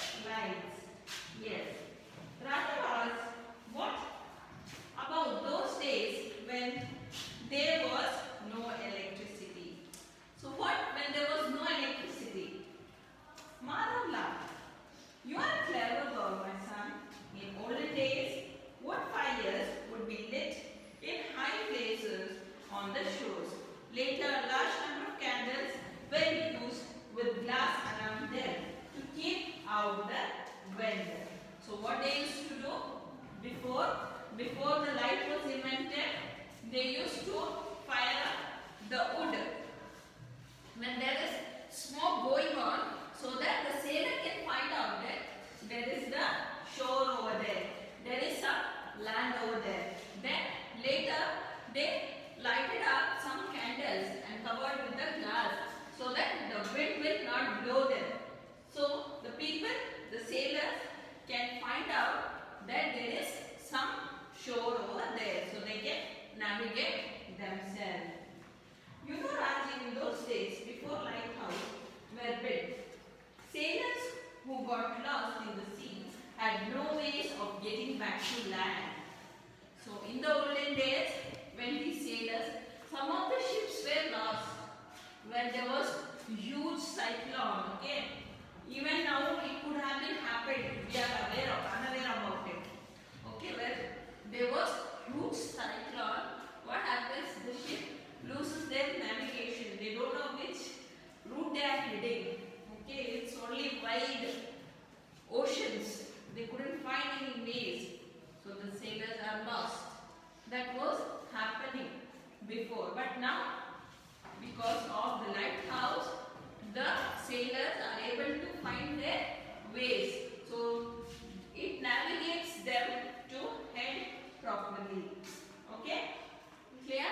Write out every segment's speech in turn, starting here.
lights. Yes. Raju asked, what about those days when there was no electricity? So what when there was no electricity? Madhav laughed. You are a clever girl, my son. In olden days, wood fires would be lit in high places on the shores. Later, a large number of candles were used with glass around them to keep out the wind. So what they used to do before the light was invented, they used to fire up the wood when there is smoke going on, so that the sailor can find out that there is the shore over there, there is some land over there. Then later they lighted up some candles and covered with the glass so that the wind will not blow them. So the people, the sailors, can find out that there is some shore over there, so they can navigate themselves. You know, Raji, in those days, before lighthouses were built, sailors who got lost in the sea had no ways of getting back to land. So in the olden days, when these sailors, some of the ships were lost, when there was huge cyclone, okay? Even now it could have been happened, we are unaware about it. Okay, where there was huge cyclone, what happens? The ship loses their navigation. They don't know which route they are heading. Okay, it's only wide oceans. They couldn't find any ways. So the sailors are lost. That was happening before. But now, because of the lighthouse, the sailors are able to find their ways. So it navigates them to head properly. Okay? Clear?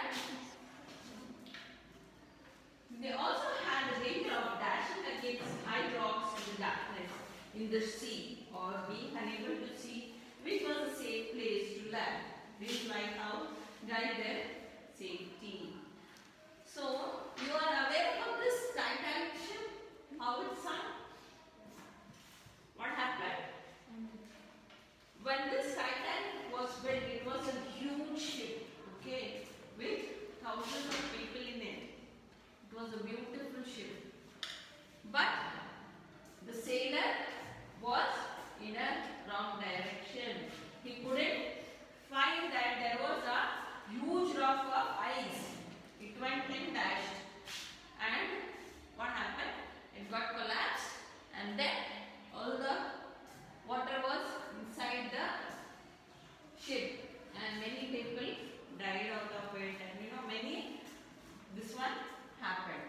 They also had the danger of dashing against high rocks in the darkness in the sea, or being unable to see which was a safe place to land. This lighthouse guide their safety. So you are aware of this Titanic ship? How it sunk? What happened? When this Titanic was built, it was a huge ship, okay, with thousands of people in it. It was a beautiful ship. But the sailor was in a wrong direction. He couldn't find that there was a huge rock of ice. It went and dashed. And what happened? It got collapsed, and then all the water was inside the ship, and many people died out of it, and this one happened.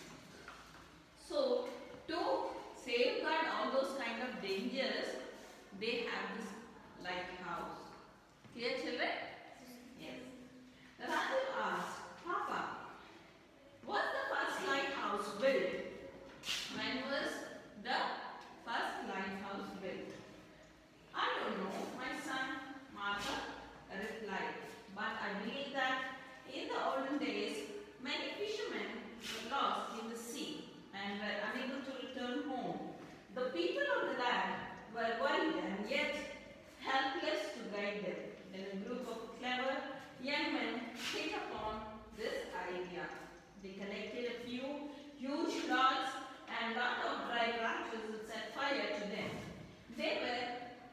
So to safeguard all those kind of dangers, they have this lighthouse. Clear, children? Yes. Raju asked, Papa, was the first lighthouse built? When was the first lighthouse built? I don't know, my son Martha replied, but I believe that in the olden days, many fishermen were lost in the sea and were unable to return home. The people of the land were worried and yet helpless to guide them. Then a group of clever young men hit upon this idea. They collected a few huge logs and lot of dry branches and set fire to them. They were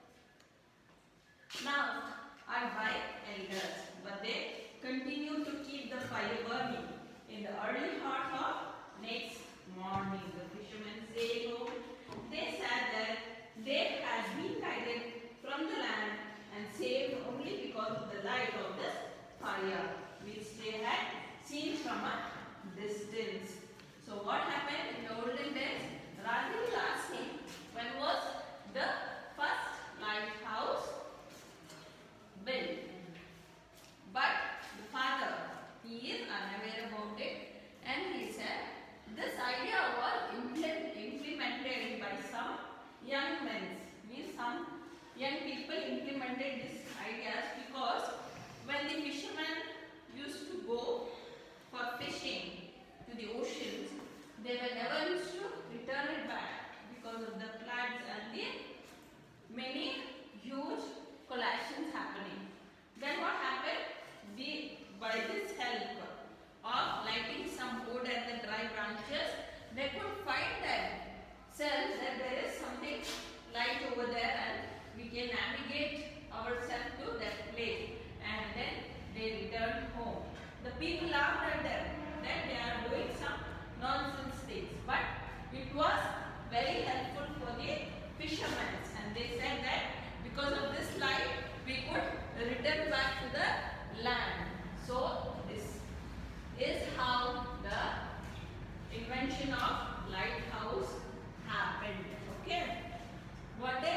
laughed at by elders, but they continued to keep the fire burning. In the early heart of next morning, the fishermen sailed home. They said that they had been guided from the land and saved only because of the light of this fire, which they had seen from a distance. So what happened in the olden days? Raju will ask him, when was the first lighthouse built? But the father, he is unaware about it, and he said this idea was implemented by some young men. Means some young people implemented these ideas because when the fishermen used to go for fishing to the oceans, they were never used to return it back because of the floods and the over there and we can navigate ourselves to that place, and then they returned home. The people laughed at them that they are doing some nonsense things, but it was very helpful for the fishermen, and they said that because of this light we could return back to the land. So this is how the invention of lighthouse happened. Okay. What did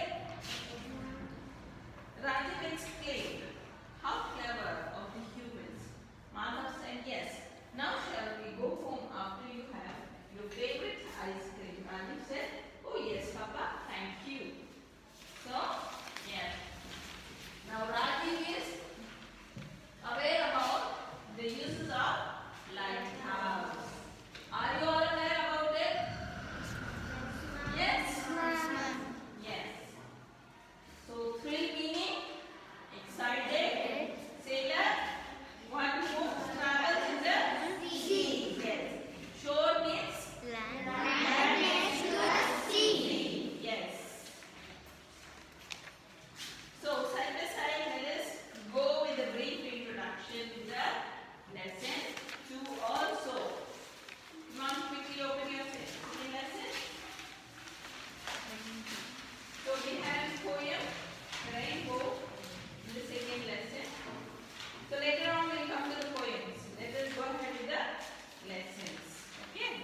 Rajiv exclaimed? How clever of the humans. Madhav said yes. Now shall we go home after you have your favorite ice cream? Rajiv said, oh yes Papa, thank you. So, yes. Now Rajiv is aware about the uses of lighthouse. Are you all aware about it? Yes? Yes. So, thrill meaning excited, sailor, one who travels in the sea. Yes. Shore means land next to the sea. Yes. So, side by side, let us go with a brief introduction to the lesson 2 also. Come on, quickly open your second lesson. So, we have poem, Rainbow, in the second lesson. So, later on we will come to the poems. Let us go ahead with the lessons. Okay?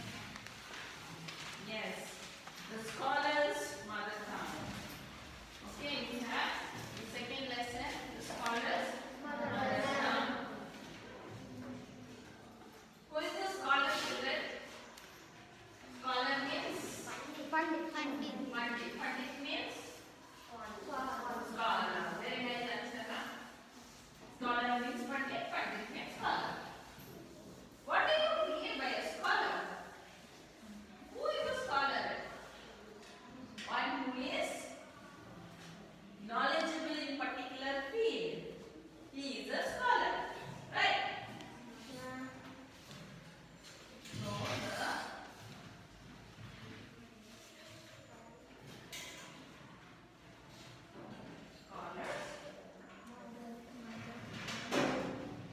Yes. The scholar's mother tongue. Okay, we have the second lesson, the scholar's mother tongue. Who is the scholar, children? Scholar means? Pandit. Pandit means? Scholar. Very nice answer, huh? Scholar means Pandit. Pandit means scholar. What do you mean by a scholar? Who is a scholar? One who is knowledgeable in particular field. He is a scholar. Right? So, the scholars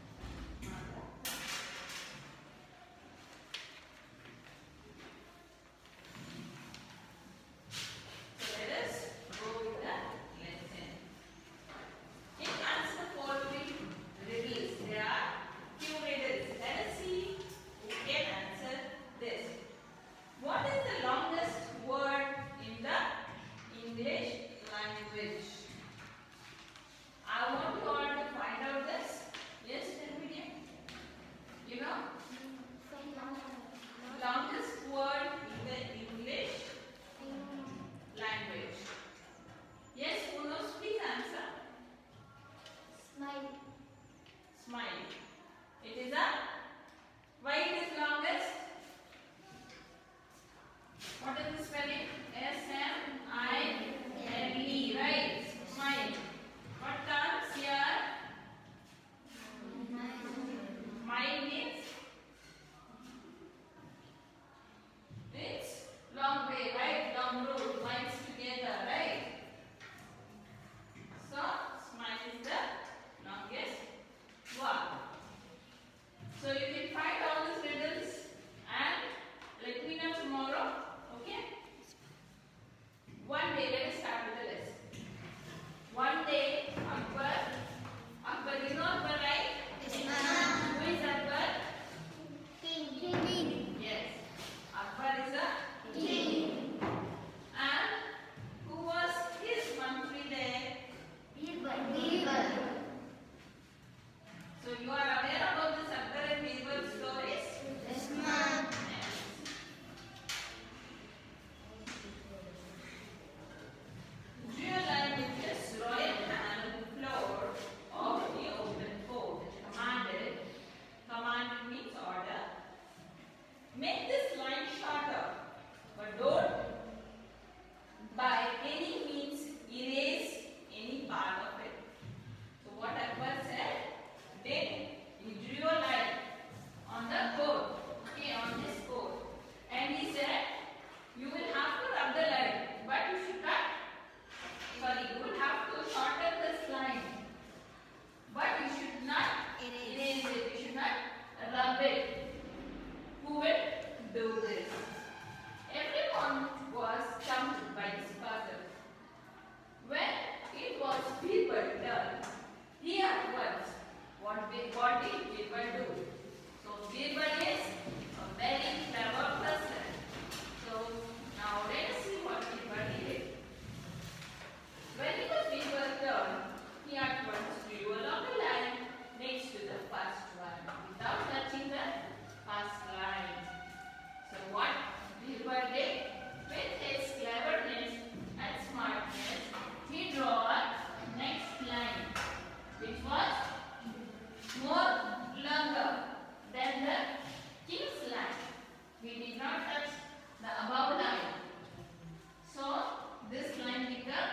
Birbal turned, he at once, what did Birbal do? So Birbal is a very clever person. So now let us see what Birbal did. When it was Birbal turned, he at once drew along the line next to the first one without touching the first line. So what Birbal did? With his cleverness and smartness, he drew a next line which was more longer than the king's line. He did not touch the above line. So this line became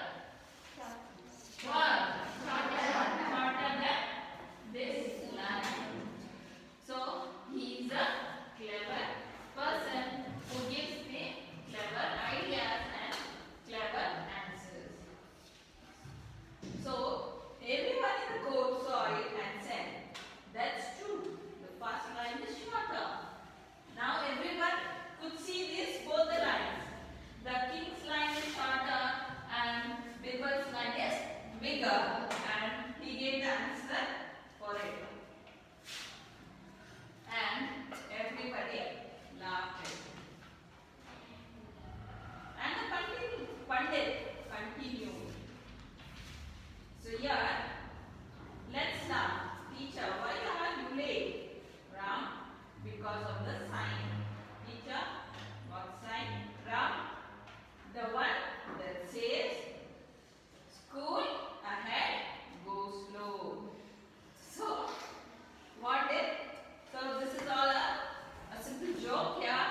shorter than this line. So he is a clever person who gives the clever ideas and clever answers. So everyone in the court saw it and said, "That's true. The first line is shorter." Now everyone could see this, both the lines. The king's line is shorter and Birbal's line is bigger, and he gave the answer for it. And everybody laughed at it. And the Pandit continued. So here, let's start. Teacher, why are you late? Ram, because of the sign. Teacher, what sign? Ram, the one that says, school ahead, go slow. So, what is? So this is all a simple joke here.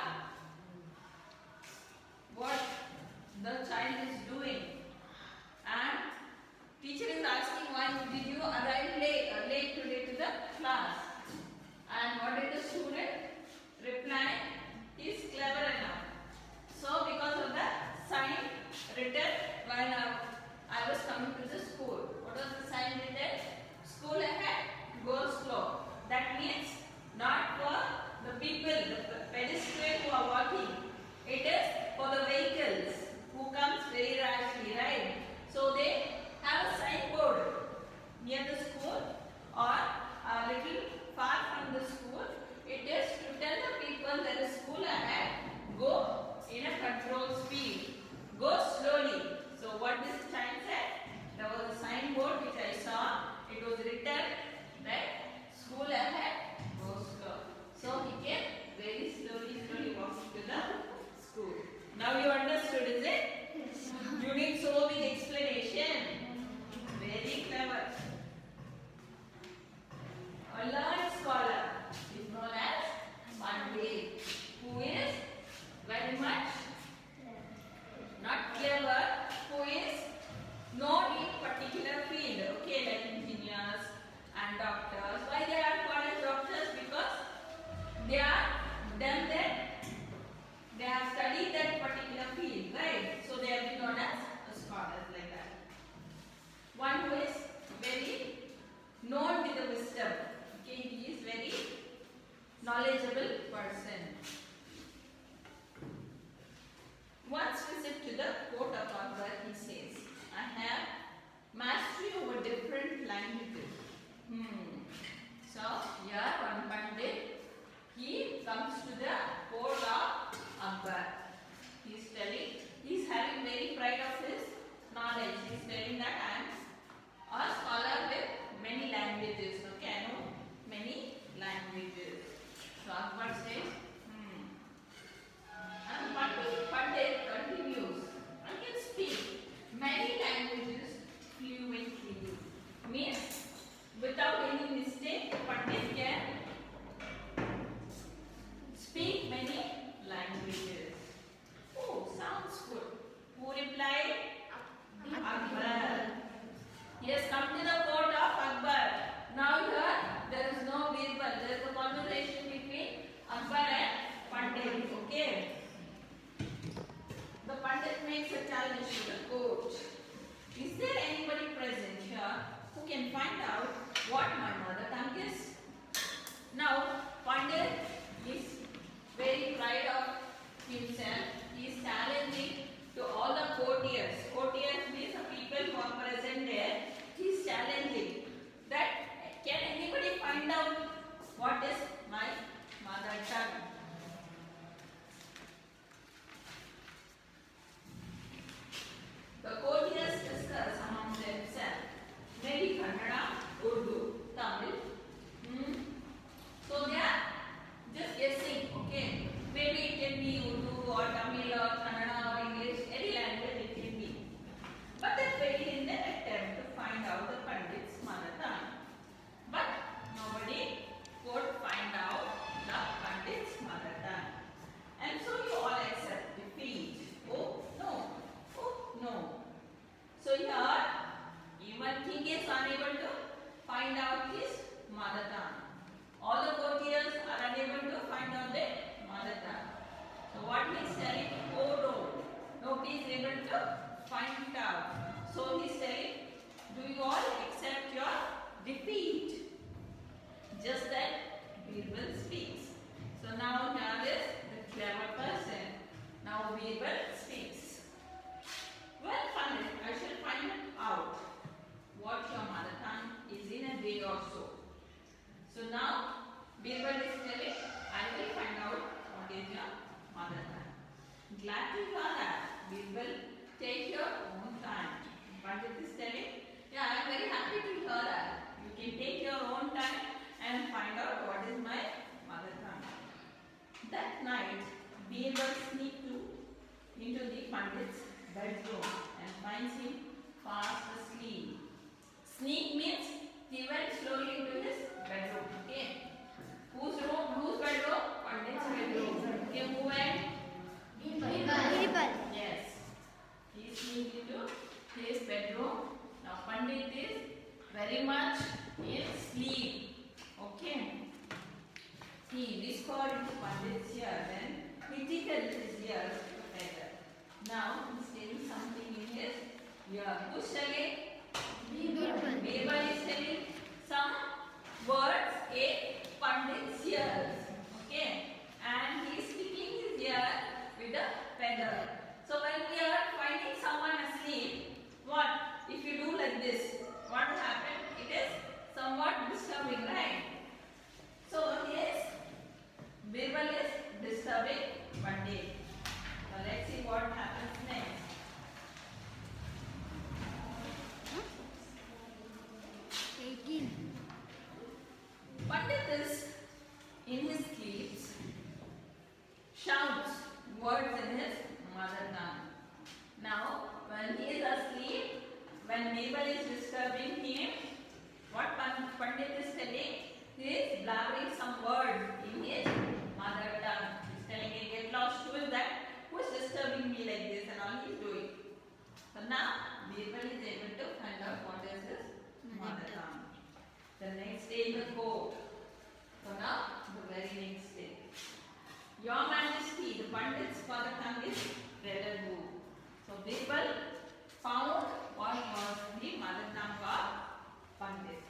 What the child is doing. And teacher is asking, why did you arrive late today to the class? And what did the student reply? He is clever enough. So because of the sign written when I was coming to the school. What was the sign written? School ahead, go slow. That means not for the people, the pedestrians who are walking. It is for the vehicles who comes very rashly, right? So they have a signboard near the school or a little far from the school. It is to tell the people there is school ahead. Go in a controlled speed. Go slowly. So what this child said? There was a signboard which I saw. It was written able to find it out. So he's saying, do you all accept your defeat? Just then, Birbal speaks. So now here is the clever person. Now Birbal speaks. Well, Pandit, I shall find out what your mother tongue is in a day or so. So now Birbal is telling, I will find out what is your mother tongue. Glad to hear that. Birbal, take your own time. Pandit is telling, yeah, I am very happy to hear that. You can take your own time and find out what is my mother tongue. That night, Birbal sneaked into the Pandit's bedroom and finds him fast asleep. Sneak means he went slowly into his bedroom. Okay. Whose room? Whose bedroom? Pandit's bedroom. Okay, who went? Birbal. Yes. He sneaked into his bedroom. Now Pandit is very much in sleep. Okay. He whispered into Pandit's ear, then he tickled his ears together. Now he is telling something in his ear. Who's telling? Birbal. Birbal is telling some words in Pandit's ears. Okay. And he is sticking his ear with a feather. So when we are finding someone asleep, what? If you do like this, what will happen? It is somewhat disturbing, right? So yes, Birbal is disturbing Pandit. Now let's see what happens next. Pandit is in his sleep, shouts words in his mother tongue. Now, when he is asleep, when Birbal is disturbing him, what Pandit is telling? He is blabbering some words in his mother tongue. He is telling him, get lost, who is that? Who is disturbing me like this, and all he is doing. So now, Birbal is able to find out what is his mother tongue. The next day in the court. So now, the very next day. Your Majesty, the Pandit's mother tongue is red and blue. So Birbal found what was the mother tongue of Pandit.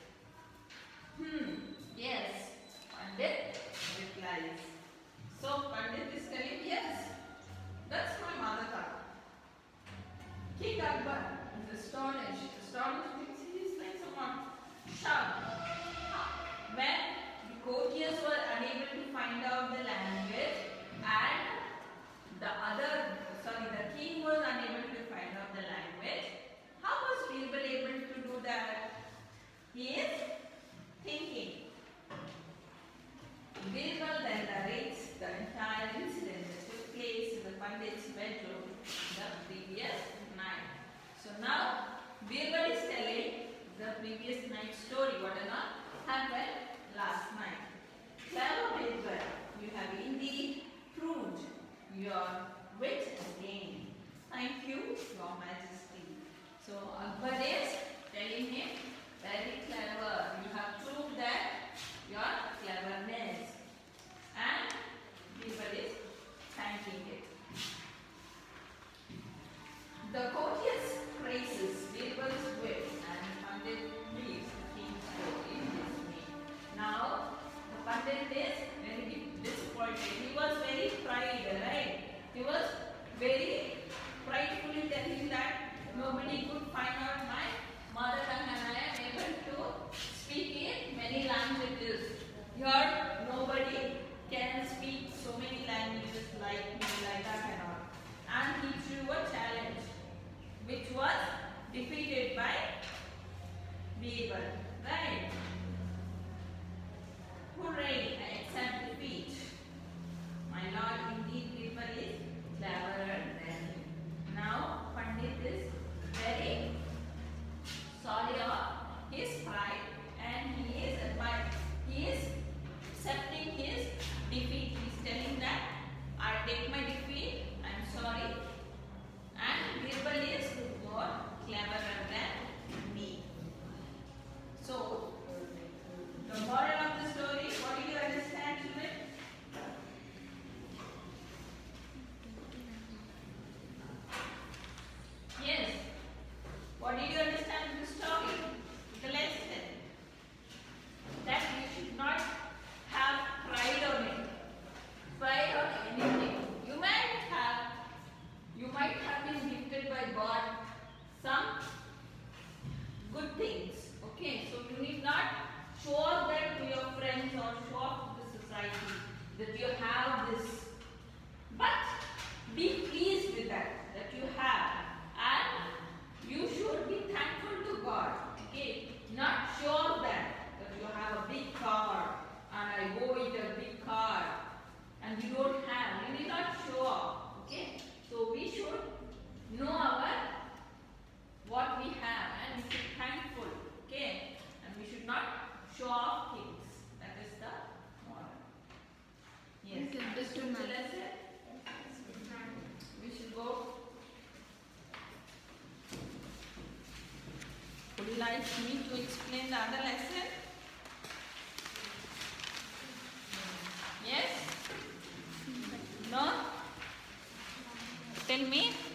Yes, Pandit replies. So Pandit is telling, yes, that's my mother tongue. King Akbar is astonished. Astonished means he is like someone shocked. When the courtiers were unable to find out the language and the king was unable to find out the language, how was Birbal able to do that? He is thinking. Birbal then narrates the entire incident that took place in the Pandit's bedroom the previous night. So now Birbal is telling the previous night's story, what happened last night. Clever Birbal, you have indeed proved your wit again. Thank you, Your Majesty. So Akbar is telling him, very clever. You have proved that your cleverness. And Birbal is thanking it. The courtiers praises Birbal's wit and Pandit leaves the king's court in dismay. Now the Pandit is very disappointed. He was very pride, right? He was very pridefully telling that nobody could find out my mother tongue and I am able to speak in many languages. Here nobody can speak so many languages like me, like that and all. And he threw a challenge. got some good things. Okay, so you need not show off that to your friends or show off to the society that you have this. But be pleased with that you have, and you should be thankful to God. Okay, not show off that you have a big car and I go with a big car and you don't have. You need not show off. Okay, so we should know our what we have and we should be thankful. Okay, and we should not show off things. That is the moral. Yes, understood the lesson? We should go. Would you like me to explain the other lesson? Yes? No? Tell me.